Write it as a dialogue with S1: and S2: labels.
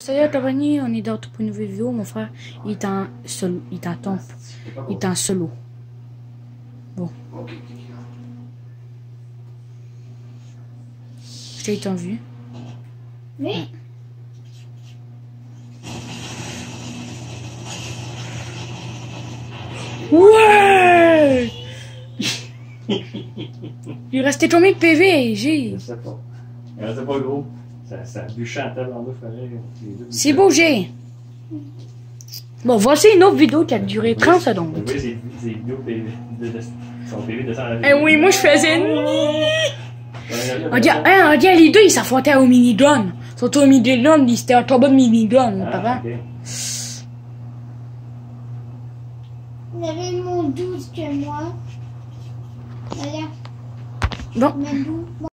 S1: Salut Tabani, on est dans pour une nouvelle vidéo. Mon frère, il est en solo. Il est en tombe. Il est en solo. Bon. Je t'ai été en vue.
S2: Oui.
S1: Ouais! Il restait combien de PV? J'ai.
S3: Je sais pas. Il restait pas gros. Ça bûchait en table en bas,
S1: C'est beau, j'ai. Bon, voici une autre vidéo qui a duré 30 secondes.
S3: Oui, c'est vidéo PV. Son PV descend à la
S1: Eh oui, moi je faisais. On dit, les deux ils s'affrontaient au mini-gun. Surtout au mini-gun, c'était un combat de mini-gun, papa.
S3: Ok.
S2: Vous avez mon 12 que moi. Voilà.
S1: Bon.
S2: Même 12.